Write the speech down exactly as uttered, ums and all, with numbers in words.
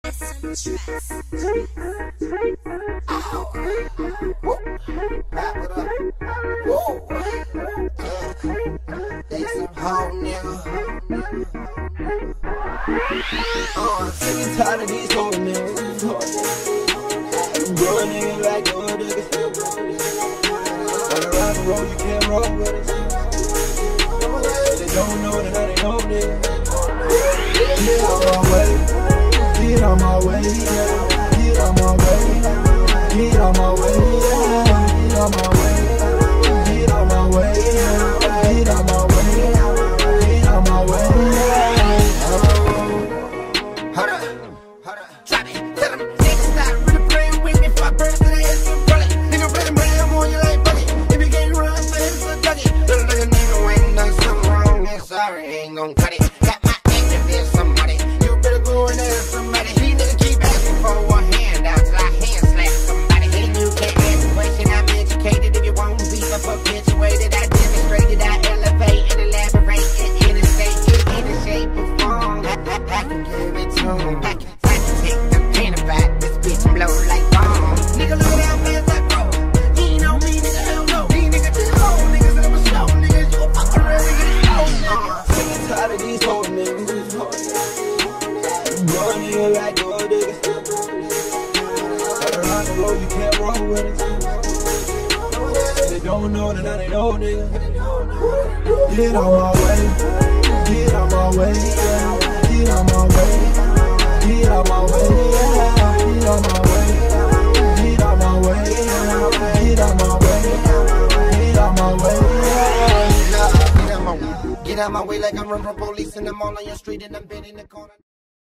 Uh, sick and tired of these whole niggas. Bro, nigga like old niggas. All around the road, you can't roll with us. They don't know that I ain't no nigga. Get out my way, get out my way, get out my way, get out my way, get out my way, get out my way, get out my way, get out my way. Hold up, hold up, drop it, tell them niggas stop really playing with me. Fuck birds to the head, so roll it. Nigga really blam on you like bucket. If you can't run, so it's a ducky. Little nigga nigga ain't done something wrong, and sorry, ain't gon' cut it. Got my activist somebody, you better go and ask somebody. He nigga keep asking for one hand out till I hand slap somebody. And you can't answer the question, I'm educated. If you won't be up perpetuated, I demonstrated, I elevate and elaborate in any state, in any shape or form. I can give it to him. I can, I can take the pain about this bitch and blow like bomb. Nigga, look at how fast I grow. You ain't know me, nigga, hell no. These niggas just old niggas and I'm a slow niggas. You a fucking real nigga, uh, sick and tired of these whole niggas. Bro, nigga like old niggas. All around the road, you can't roll with us. They don't know that I ain't no nigga. Get out my way, get out my way, get out my way, get out my way, get out my way, get out my way, get out my way, get out my way. Get out my way, get out my way like I'm running from police and I'm all on your street and I'm been in the corner.